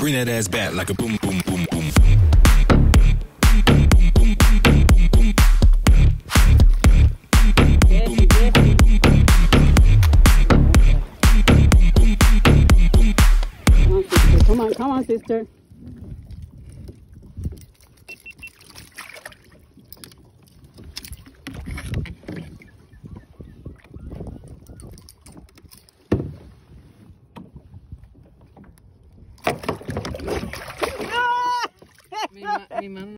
Bring that ass back like a boom, boom, boom, boom. Come on, sister. Mi mamá.